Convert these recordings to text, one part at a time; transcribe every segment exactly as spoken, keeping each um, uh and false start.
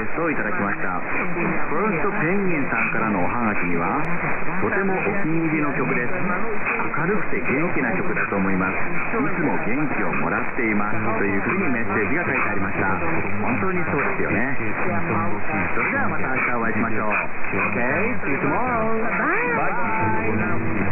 スをいただきました。フォーストペンギンさんからのおはがきには、とてもお気に入りの曲です。明るくて元気な曲だと思います。いつも元気をもらっていますというふうにメッセージが書いてありました。本当にそうですよね。それではまた明日お会いしましょう。 OK? See you tomorrow! Bye!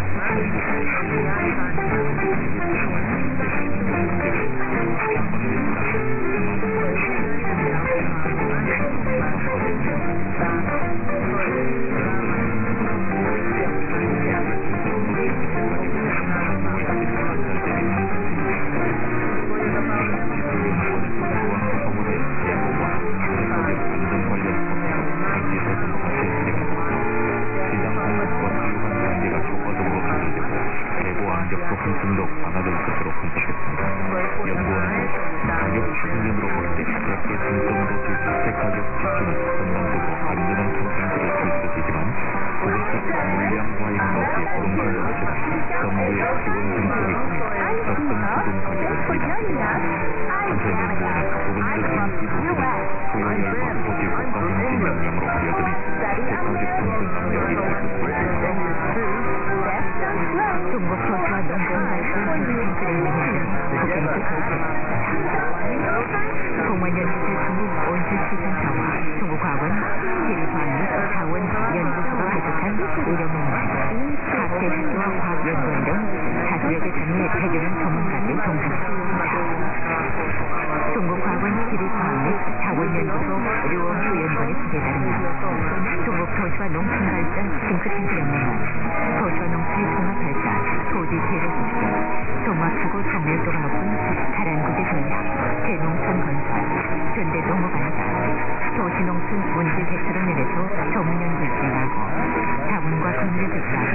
도시농촌 문제 해결을 내려서 전문연구진하고 자문과 금융 대사